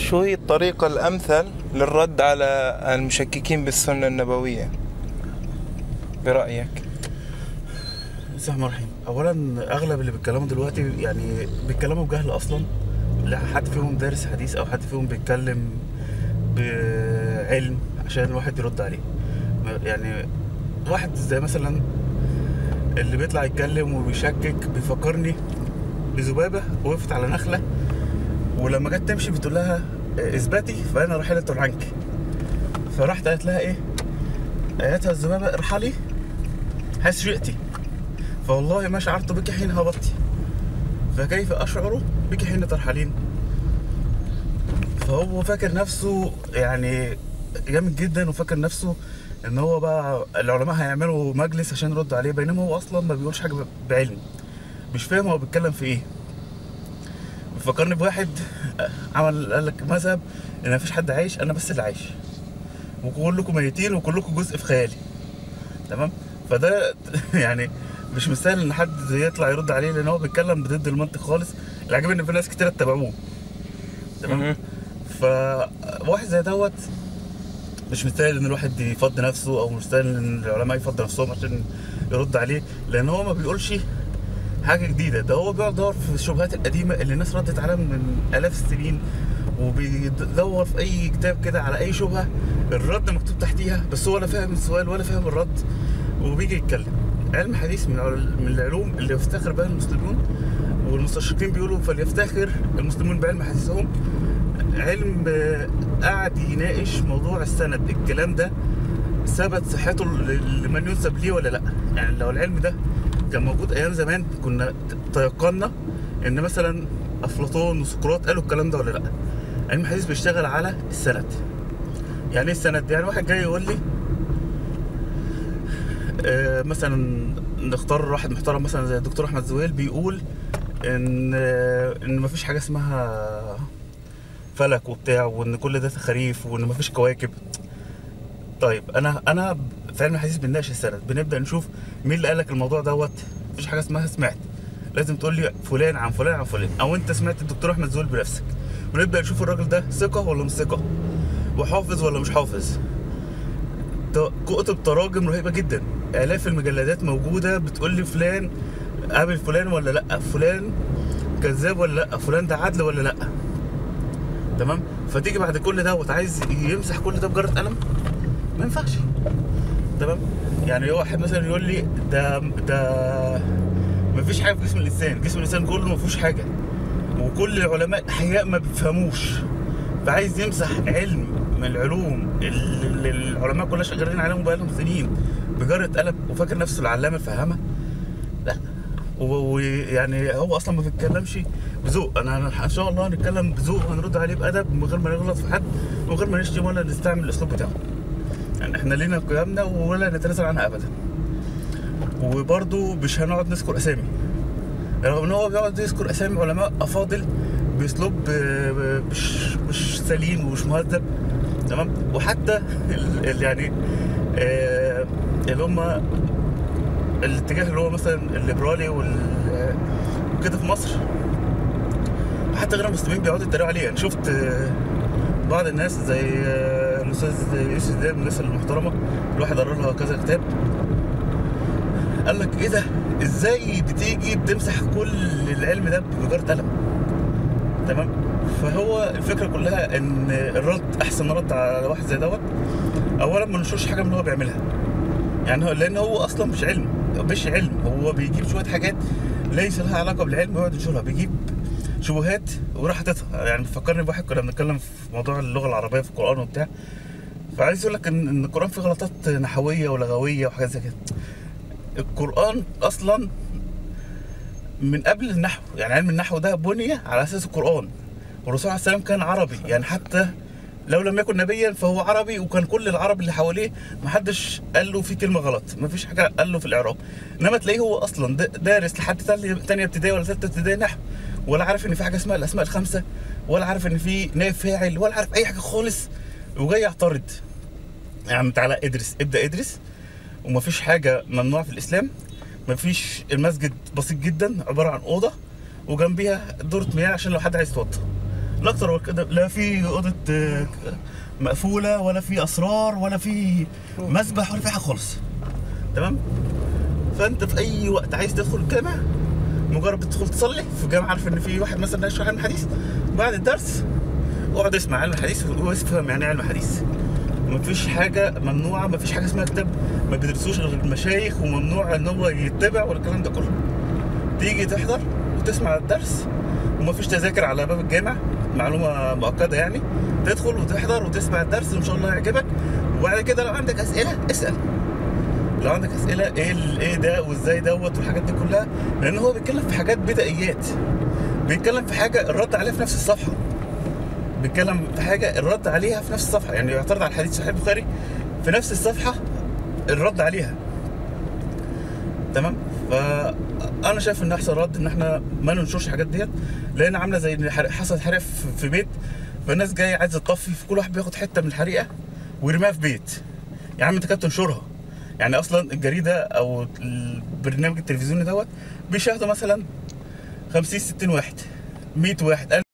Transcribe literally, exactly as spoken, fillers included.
شو هي الطريقة الأمثل للرد على المشككين بالسنة النبوية برأيك؟ بسم الله الرحمن الرحيم. اولا اغلب اللي بيتكلموا دلوقتي يعني بيتكلموا بجهل اصلا، لا حد فيهم دارس حديث او حد فيهم بيتكلم بعلم عشان الواحد يرد عليه. يعني واحد زي مثلا اللي بيطلع يتكلم وبيشكك بيفكرني بذبابه وقفت على نخله، ولما جت تمشي بتقول لها اثبتي فانا راحله عنك، فراحت قالت لها ايه؟ ايتها الذبابه ارحلي حيث شئتي، فوالله ما شعرت بك حين هبطت، فكيف اشعر بك حين ترحلين. فهو فاكر نفسه يعني جامد جدا، وفاكر نفسه ان هو بقى العلماء هيعملوا مجلس عشان يرد عليه، بينما هو اصلا ما بيقولش حاجه بعلم، مش فاهم هو بيتكلم في ايه. بيفكرني بواحد عمل قال لك مذهب ان مفيش حد عايش، انا بس اللي عايش، وكلكم ميتين وكلكم جزء في خيالي. تمام؟ فده يعني مش مستاهل ان حد يطلع يرد عليه، لان هو بيتكلم ضد المنطق خالص. العجيب ان في ناس كتير اتبعوه. تمام؟ فواحد زي دوت مش مستاهل ان الواحد يفضي نفسه، او مش مستاهل ان العلماء يفضوا نفسهم عشان يرد عليه، لان هو ما بيقولش حاجه جديده، ده هو بيقعد يدور في الشبهات القديمه اللي الناس ردت عليها من الاف السنين، وبيدور في اي كتاب كده على اي شبهه الرد مكتوب تحتيها، بس هو ولا فاهم السؤال ولا فاهم الرد وبيجي يتكلم. علم حديث من من العلوم اللي يفتخر بها المسلمون، والمستشرقين بيقولوا فليفتخر المسلمون بعلم حديثهم. علم قاعد يناقش موضوع السند، الكلام ده ثبت صحته لمن ينسب ليه ولا لا. يعني لو العلم ده كان موجود ايام زمان كنا تيقنا ان مثلا افلاطون وسقراط قالوا الكلام ده ولا لا. علم الحديث بيشتغل على السند. يعني ايه السند؟ يعني واحد جاي يقول لي آه مثلا نختار واحد محترم مثلا زي الدكتور احمد زويل، بيقول ان آه ان مفيش حاجه اسمها فلك وبتاع، وان كل ده تخاريف، وان مفيش كواكب. طيب انا انا في علم الحديث بنناقش السند، بنبدا نشوف مين اللي قال لك الموضوع دوت. مفيش حاجه اسمها سمعت، لازم تقول لي فلان عن فلان عن فلان، او انت سمعت الدكتور احمد زويل بنفسك. ونبدا نشوف الراجل ده ثقه ولا مش ثقه، وحافظ ولا مش حافظ. كتب تراجم رهيبه جدا، الاف المجلدات موجوده بتقول لي فلان قابل فلان ولا لا، فلان كذاب ولا لا، فلان ده عدل ولا لا. تمام؟ فتيجي بعد كل دوت عايز يمسح كل ده بجرة قلم؟ ما ينفعش. تمام؟ يعني واحد مثلا يقول لي ده ده مفيش حاجه في جسم الانسان، جسم الانسان كله مفيهوش حاجه، وكل العلماء احياء ما بيفهموش، فعايز يمسح علم من العلوم اللي العلماء كلها شغالين عليهم بقالهم سنين بجرة قلم، وفاكر نفسه العلامه الفهامه. لا، ويعني هو اصلا ما بيتكلمش بذوق. انا ان شاء الله هنتكلم بذوق وهنرد عليه بادب من غير ما نغلط في حد، ومن غير ما نشتم ولا نستعمل الاسلوب بتاعه. يعني احنا لينا قيمنا ولا نتنازل عنها ابدا. وبرده مش هنقعد نذكر اسامي، رغم ان هو بيقعد يذكر اسامي علماء افاضل باسلوب مش مش سليم ومش مهذب. تمام؟ وحتى يعني اللي هم الاتجاه اللي هو مثلا الليبرالي وكده في مصر، وحتى غير المسلمين بيقعدوا يتريقوا عليه. يعني شفت بعض الناس زي الاستاذ يوسف ده من الناس المحترمه، الواحد قرا لها كذا كتاب، قال لك ايه ده؟ ازاي بتيجي بتمسح كل العلم ده بجرة قلم؟ تمام؟ فهو الفكره كلها ان الرد، احسن رد على واحد زي دوت اولا ما نشوفش حاجه من اللي هو بيعملها. يعني هو لان هو اصلا مش علم، مش علم، هو بيجيب شويه حاجات ليس لها علاقه بالعلم ويقعد ينشرها، بيجيب شبهات وراح حاططها. يعني بيفكرني بواحد كنا بنتكلم في موضوع اللغه العربيه في القران وبتاع، فعايز يقول لك ان القران فيه غلطات نحويه ولغويه وحاجات زي كده. القران اصلا من قبل النحو، يعني علم النحو ده بني على اساس القران، والرسول عليه السلام كان عربي، يعني حتى لو لم يكن نبيا فهو عربي، وكان كل العرب اللي حواليه محدش قال له في كلمه غلط، مفيش حاجه قال له في الاعراب. انما تلاقيه هو اصلا دارس لحد ثانيه ابتدائي ولا ثالثه ابتدائي نحو، ولا عارف ان في حاجه اسمها الاسماء الخمسه، ولا عارف ان في نائب فاعل، ولا عارف اي حاجه خالص، وجاي يعترض. يعني تعالى ادرس، ابدا ادرس، ومفيش حاجه ممنوعه في الاسلام. مفيش، المسجد بسيط جدا عباره عن اوضه وجنبيها دوره مياه عشان لو حد عايز يتوضا. لا اكتر ولا كده. لا في اوضه آه، مقفوله، ولا في اسرار، ولا في مسبح، ولا في حاجه خالص. تمام. فانت في اي وقت عايز تدخل الجامع، مجرد بتدخل تصلي في الجامع، عارف ان في واحد مثلا هيشرح علم الحديث، بعد الدرس اقعد اسمع علم الحديث وافهم يعني ايه علم الحديث. مفيش حاجه ممنوعه، مفيش حاجه اسمها كتاب ما بيدرسوش غير المشايخ، وممنوع ان هو يتبع ولا الكلام ده كله. تيجي تحضر وتسمع الدرس، ومفيش تذاكر على باب الجامع، معلومه مؤكده يعني. تدخل وتحضر وتسمع الدرس ان شاء الله يعجبك، وبعد كده لو عندك اسئله اسال. لو عندك اسئله ايه ال- ايه ده وازاي دوت والحاجات دي كلها، لان هو بيتكلم في حاجات بدائيات، بيتكلم في حاجه الرد عليها في نفس الصفحه، بيتكلم في حاجه الرد عليها في نفس الصفحه. يعني يعترض على الحديث صحيح البخاري في نفس الصفحه الرد عليها. تمام. فانا شايف ان احسن رد ان احنا ما ننشرش الحاجات ديت، لان عامله زي ان حرق- حصلت حريقه في- في بيت، فالناس جايه عايزه تطفي، فكل واحد بياخد حته من الحريقه ويرميها في بيت. يا عم انت كده بتنشرها. يعني اصلا الجريده او البرنامج التلفزيوني دوت بيشاهدوا مثلا خمسين ستين واحد، مية واحد.